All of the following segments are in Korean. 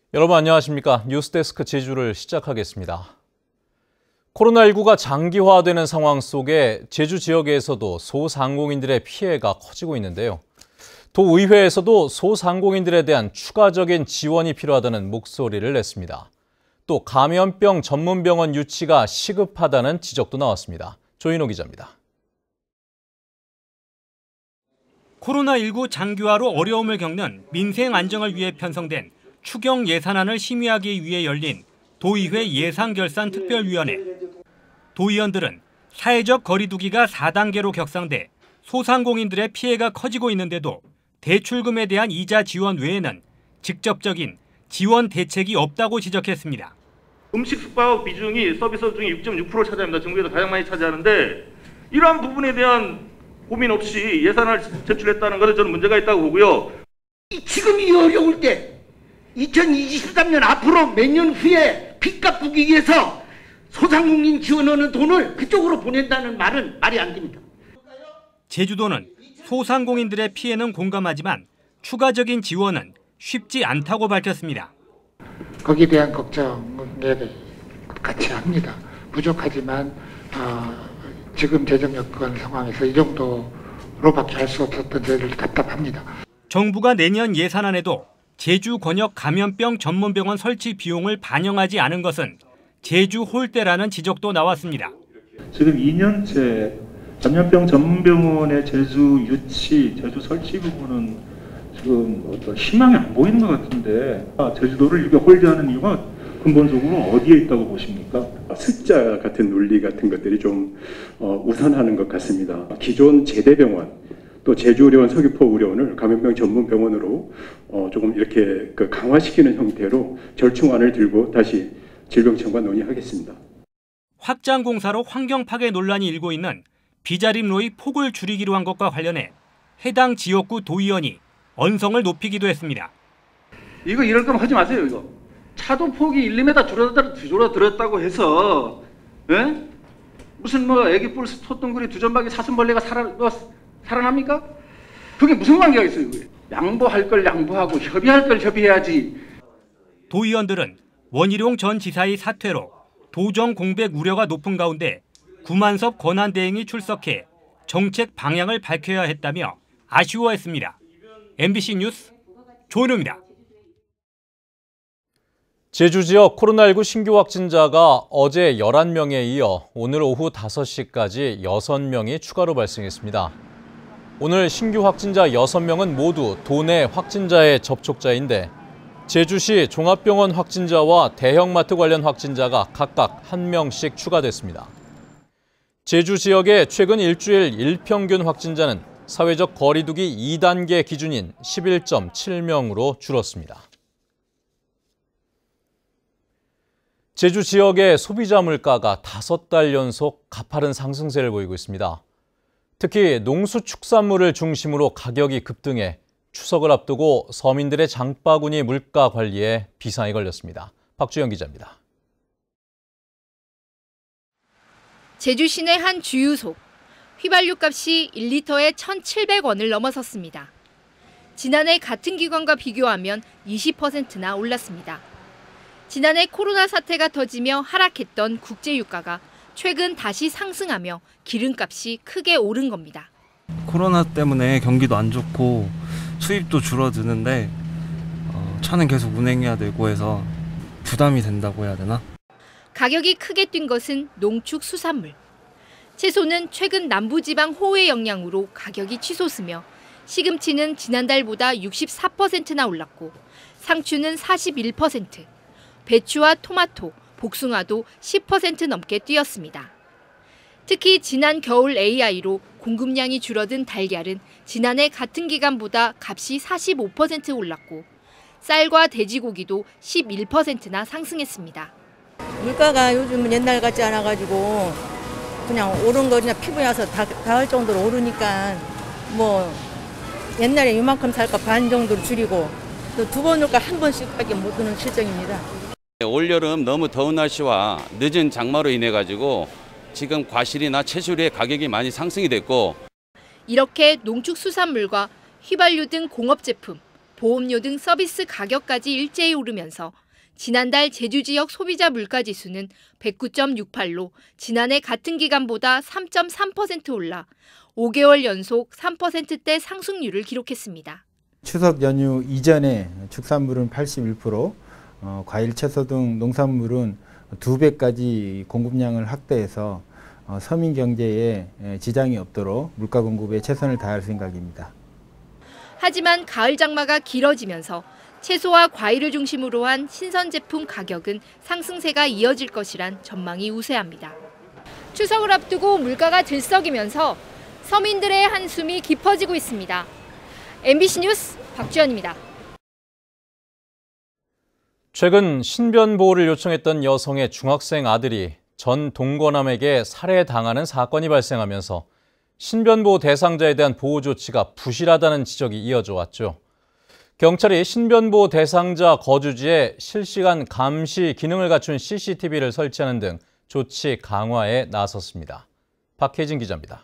여러분 안녕하십니까? 뉴스데스크 제주를 시작하겠습니다. 코로나19가 장기화되는 상황 속에 제주 지역에서도 소상공인들의 피해가 커지고 있는데요. 도의회에서도 소상공인들에 대한 추가적인 지원이 필요하다는 목소리를 냈습니다. 또 감염병 전문병원 유치가 시급하다는 지적도 나왔습니다. 조인호 기자입니다. 코로나19 장기화로 어려움을 겪는 민생 안정을 위해 편성된 추경 예산안을 심의하기 위해 열린 도의회 예산결산특별위원회. 도의원들은 사회적 거리두기가 4단계로 격상돼 소상공인들의 피해가 커지고 있는데도 대출금에 대한 이자 지원 외에는 직접적인 지원 대책이 없다고 지적했습니다. 음식 숙박 비중이 서비스 중에 6.6%를 차지합니다. 전국에서 가장 많이 차지하는데 이러한 부분에 대한 고민 없이 예산을 제출했다는 것은 저는 문제가 있다고 보고요. 지금 이 어려울 때 2023년 앞으로 몇 년 후에 빚 갚기 위해서 소상공인 지원하는 돈을 그쪽으로 보낸다는 말은 말이 안 됩니다. 제주도는 소상공인들의 피해는 공감하지만 추가적인 지원은 쉽지 않다고 밝혔습니다. 거기에 대한 걱정에 같이 합니다. 부족하지만 지금 재정 여건 상황에서 이 정도로밖에 할 수 없었던 저희들 답답합니다. 정부가 내년 예산안에도 제주권역 감염병 전문병원 설치 비용을 반영하지 않은 것은 제주 홀대라는 지적도 나왔습니다. 지금 2년째 감염병 전문병원의 제주 유치, 제주 설치 부분은 지금 어떤 희망이 안 보이는 것 같은데 제주도를 이렇게 홀대하는 이유가 근본적으로 어디에 있다고 보십니까? 숫자 같은 논리 같은 것들이 좀 우선하는 것 같습니다. 기존 제대병원 또 제주의료원, 서귀포의료원을 감염병 전문병원으로 조금 이렇게 강화시키는 형태로 절충안을 들고 다시 질병청과 논의하겠습니다. 확장 공사로 환경 파괴 논란이 일고 있는 비자림로의 폭을 줄이기로 한 것과 관련해 해당 지역구 도의원이 언성을 높이기도 했습니다. 이거 이럴 거면 하지 마세요. 이거 차도 폭이 1~2m 줄어들었다고 해서 무슨 애기뿔 소똥구리 두점박이 사슴벌레가 살아납니까? 그게 무슨 관계가 있어요? 그게? 양보할 걸 양보하고 협의할 걸 협의해야지. 도의원들은 원희룡 전 지사의 사퇴로 도정 공백 우려가 높은 가운데 구만섭 권한대행이 출석해 정책 방향을 밝혀야 했다며 아쉬워했습니다. MBC 뉴스 조인호입니다. 제주 지역 코로나19 신규 확진자가 어제 11명에 이어 오늘 오후 5시까지 6명이 추가로 발생했습니다. 오늘 신규 확진자 6명은 모두 도내 확진자의 접촉자인데 제주시 종합병원 확진자와 대형마트 관련 확진자가 각각 1명씩 추가됐습니다. 제주 지역의 최근 일주일 일평균 확진자는 사회적 거리두기 2단계 기준인 11.7명으로 줄었습니다. 제주 지역의 소비자 물가가 5달 연속 가파른 상승세를 보이고 있습니다. 특히 농수축산물을 중심으로 가격이 급등해 추석을 앞두고 서민들의 장바구니 물가 관리에 비상이 걸렸습니다. 박주영 기자입니다. 제주 시내 한 주유소. 휘발유 값이 1리터에 1,700원을 넘어섰습니다. 지난해 같은 기간과 비교하면 20%나 올랐습니다. 지난해 코로나 사태가 터지며 하락했던 국제유가가 최근 다시 상승하며 기름값이 크게 오른 겁니다. 코로나 때문에 경기도 안 좋고 수입도 줄어드는데 차는 계속 운행해야 되고 해서 부담이 된다고 해야 되나? 가격이 크게 뛴 것은 농축수산물. 채소는 최근 남부지방 호우의 영향으로 가격이 치솟으며 시금치는 지난달보다 64%나 올랐고 상추는 41%, 배추와 토마토, 복숭아도 10% 넘게 뛰었습니다. 특히 지난 겨울 AI로 공급량이 줄어든 달걀은 지난해 같은 기간보다 값이 45% 올랐고 쌀과 돼지고기도 11%나 상승했습니다. 물가가 요즘은 옛날 같지 않아가지고 그냥 오른 거 그냥 피부에 와서 닿을 정도로 오르니까 뭐 옛날에 이만큼 살까 반 정도로 줄이고 또 2번 올까 1번씩밖에 못 드는 실정입니다. 올여름 너무 더운 날씨와 늦은 장마로 인해 가지고 지금 과실이나 채소류의 가격이 많이 상승이 됐고 이렇게 농축수산물과 휘발유 등 공업제품, 보험료 등 서비스 가격까지 일제히 오르면서 지난달 제주 지역 소비자 물가지수는 109.68로 지난해 같은 기간보다 3.3% 올라 5개월 연속 3%대 상승률을 기록했습니다. 추석 연휴 이전에 축산물은 81%, 과일, 채소 등 농산물은 2배까지 공급량을 확대해서 서민 경제에 지장이 없도록 물가 공급에 최선을 다할 생각입니다. 하지만 가을 장마가 길어지면서 채소와 과일을 중심으로 한 신선 제품 가격은 상승세가 이어질 것이란 전망이 우세합니다. 추석을 앞두고 물가가 들썩이면서 서민들의 한숨이 깊어지고 있습니다. MBC 뉴스 박주연입니다. 최근 신변보호를 요청했던 여성의 중학생 아들이 전 동거남에게 살해당하는 사건이 발생하면서 신변보호 대상자에 대한 보호 조치가 부실하다는 지적이 이어져 왔죠. 경찰이 신변보호 대상자 거주지에 실시간 감시 기능을 갖춘 CCTV를 설치하는 등 조치 강화에 나섰습니다. 박혜진 기자입니다.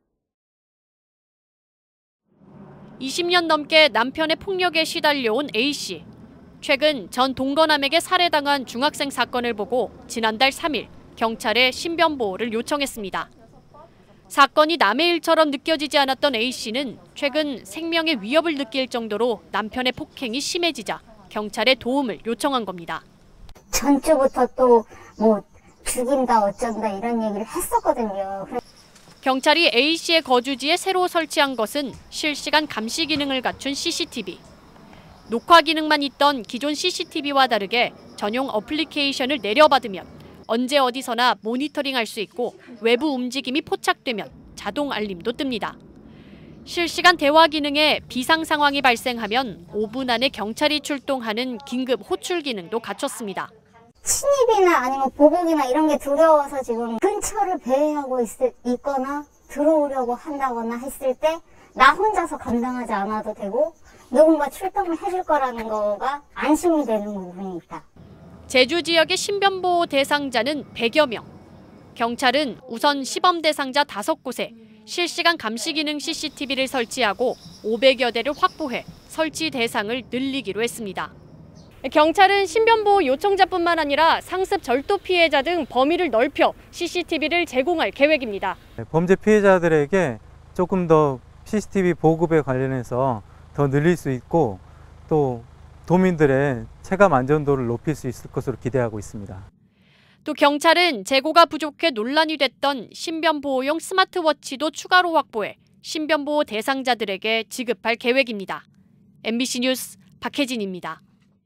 20년 넘게 남편의 폭력에 시달려온 A씨. 최근 전 동거남에게 살해당한 중학생 사건을 보고 지난달 3일 경찰에 신변보호를 요청했습니다. 사건이 남의 일처럼 느껴지지 않았던 A씨는 최근 생명의 위협을 느낄 정도로 남편의 폭행이 심해지자 경찰에 도움을 요청한 겁니다. 전주부터 또 뭐 죽인다 어쩐다 이런 얘기를 했었거든요. 경찰이 A씨의 거주지에 새로 설치한 것은 실시간 감시 기능을 갖춘 CCTV. 녹화 기능만 있던 기존 CCTV와 다르게 전용 어플리케이션을 내려받으면 언제 어디서나 모니터링할 수 있고 외부 움직임이 포착되면 자동 알림도 뜹니다. 실시간 대화 기능에 비상 상황이 발생하면 5분 안에 경찰이 출동하는 긴급 호출 기능도 갖췄습니다. 침입이나 아니면 보복이나 이런 게 두려워서 지금 근처를 배회하고 있거나 들어오려고 한다거나 했을 때 나 혼자서 감당하지 않아도 되고 누군가 출동을 해줄 거라는 거가 안심이 되는 부분이 있다. 제주 지역의 신변보호 대상자는 100여 명. 경찰은 우선 시범 대상자 5곳에 실시간 감시 기능 CCTV를 설치하고 500여 대를 확보해 설치 대상을 늘리기로 했습니다. 경찰은 신변보호 요청자뿐만 아니라 상습 절도 피해자 등 범위를 넓혀 CCTV를 제공할 계획입니다. 범죄 피해자들에게 조금 더 CCTV 보급에 관련해서 더 늘릴 수 있고 또 도민들의 체감 안전도를 높일 수 있을 것으로 기대하고 있습니다. 또 경찰은 재고가 부족해 논란이 됐던 신변보호용 스마트워치도 추가로 확보해 신변보호 대상자들에게 지급할 계획입니다. MBC 뉴스 박혜진입니다.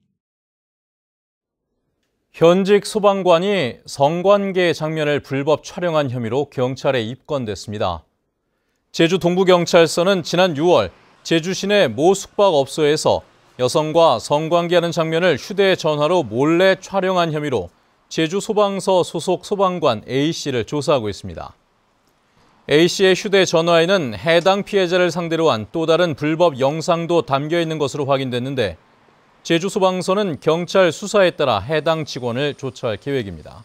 현직 소방관이 성관계 장면을 불법 촬영한 혐의로 경찰에 입건됐습니다. 제주 동부경찰서는 지난 6월 제주 시내 모 숙박업소에서 여성과 성관계하는 장면을 휴대전화로 몰래 촬영한 혐의로 제주 소방서 소속 소방관 A씨를 조사하고 있습니다. A씨의 휴대전화에는 해당 피해자를 상대로 한 또 다른 불법 영상도 담겨 있는 것으로 확인됐는데 제주 소방서는 경찰 수사에 따라 해당 직원을 조처할 계획입니다.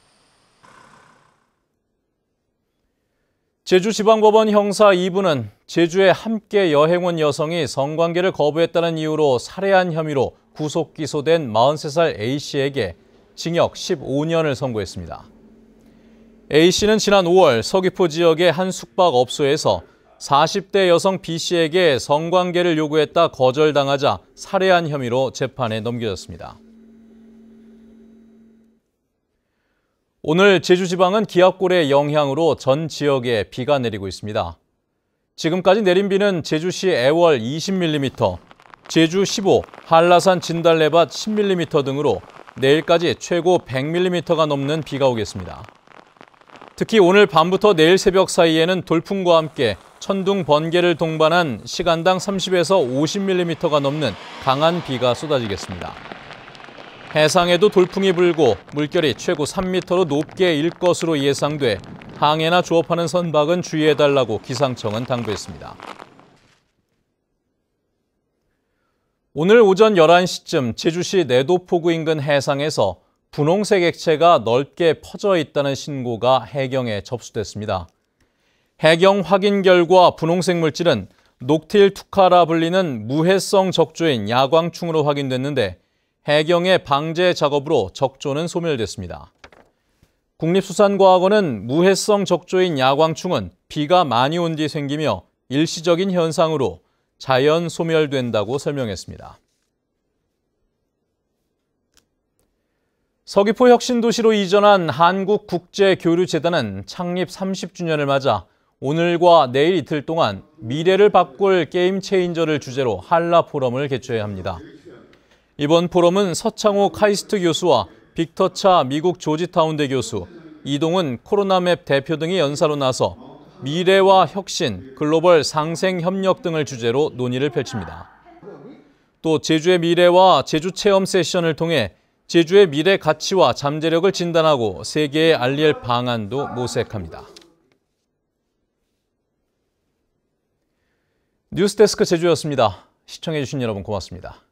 제주지방법원 형사 2부는 제주에 함께 여행 온 여성이 성관계를 거부했다는 이유로 살해한 혐의로 구속 기소된 43살 A씨에게 징역 15년을 선고했습니다. A씨는 지난 5월 서귀포 지역의 한 숙박업소에서 40대 여성 B씨에게 성관계를 요구했다 거절당하자 살해한 혐의로 재판에 넘겨졌습니다. 오늘 제주지방은 기압골의 영향으로 전 지역에 비가 내리고 있습니다. 지금까지 내린 비는 제주시 애월 20mm, 제주 15, 한라산 진달래밭 10mm 등으로 내일까지 최고 100mm가 넘는 비가 오겠습니다. 특히 오늘 밤부터 내일 새벽 사이에는 돌풍과 함께 천둥, 번개를 동반한 시간당 30에서 50mm가 넘는 강한 비가 쏟아지겠습니다. 해상에도 돌풍이 불고 물결이 최고 3m로 높게 일 것으로 예상돼 항해나 조업하는 선박은 주의해달라고 기상청은 당부했습니다. 오늘 오전 11시쯤 제주시 내도포구 인근 해상에서 분홍색 액체가 넓게 퍼져 있다는 신고가 해경에 접수됐습니다. 해경 확인 결과 분홍색 물질은 녹틸투카라 불리는 무해성 적조인 야광충으로 확인됐는데 해경의 방제 작업으로 적조는 소멸됐습니다. 국립수산과학원은 무해성 적조인 야광충은 비가 많이 온 뒤 생기며 일시적인 현상으로 자연 소멸된다고 설명했습니다. 서귀포 혁신도시로 이전한 한국국제교류재단은 창립 30주년을 맞아 오늘과 내일 이틀 동안 미래를 바꿀 게임 체인저를 주제로 한라 포럼을 개최해야 합니다. 이번 포럼은 서창호 카이스트 교수와 빅터차 미국 조지타운대 교수, 이동은 코로나맵 대표 등이 연사로 나서 미래와 혁신, 글로벌 상생 협력 등을 주제로 논의를 펼칩니다. 또 제주의 미래와 제주 체험 세션을 통해 제주의 미래 가치와 잠재력을 진단하고 세계에 알릴 방안도 모색합니다. 뉴스데스크 제주였습니다. 시청해주신 여러분 고맙습니다.